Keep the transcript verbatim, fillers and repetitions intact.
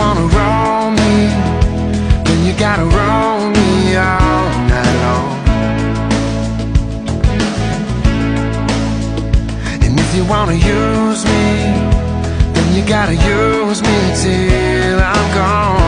wanna roll me, then you gotta roll me all night long. And if you wanna use me, then you gotta use me till I'm gone.